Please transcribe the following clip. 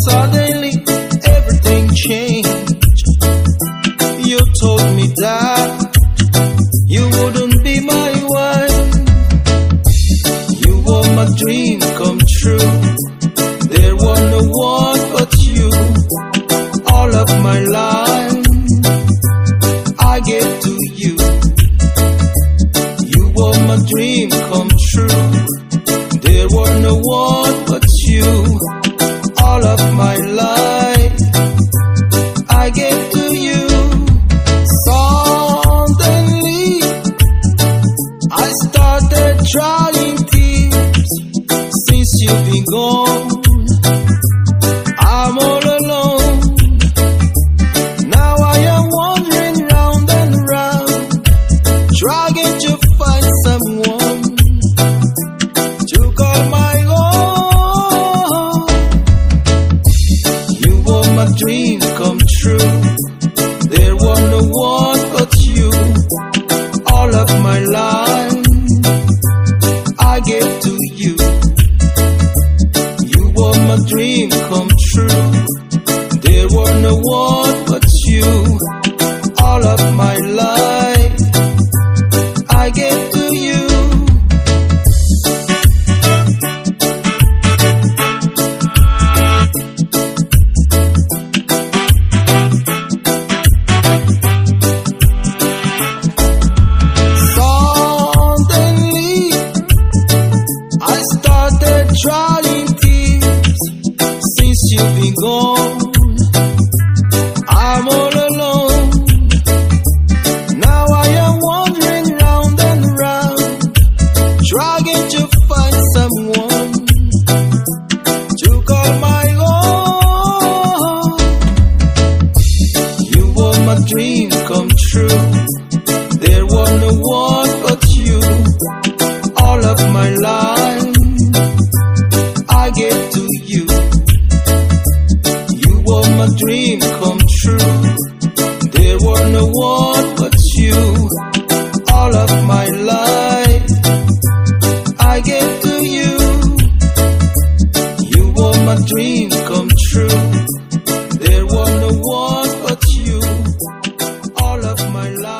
Suddenly everything changed. You told me that you wouldn't be my wife. You were my dream come true. There was no one but you. All of my life I gave to you. You were my dream come true. There was no one but you. All of my life I gave to you. Suddenly I started drying tears. Since you've been gone, I'm all alone. Now I am wandering round and round, trying to find someone to call my own. You were my dream come true. There was no one but you. All of my life I gave to you. You were my dream come true. There was no one but you. All of my life I gave to you. Suddenly I started drying tears. Since you've been gone, I'm all alone. Now I am wandering round and round, trying to find someone to call my own. You were my dream come true. There was no one but you. All of my life I gave to you. You were my dream come true. There was no one but you. All of my life I gave to you. You were my dream come true. There was no one but you. All of my life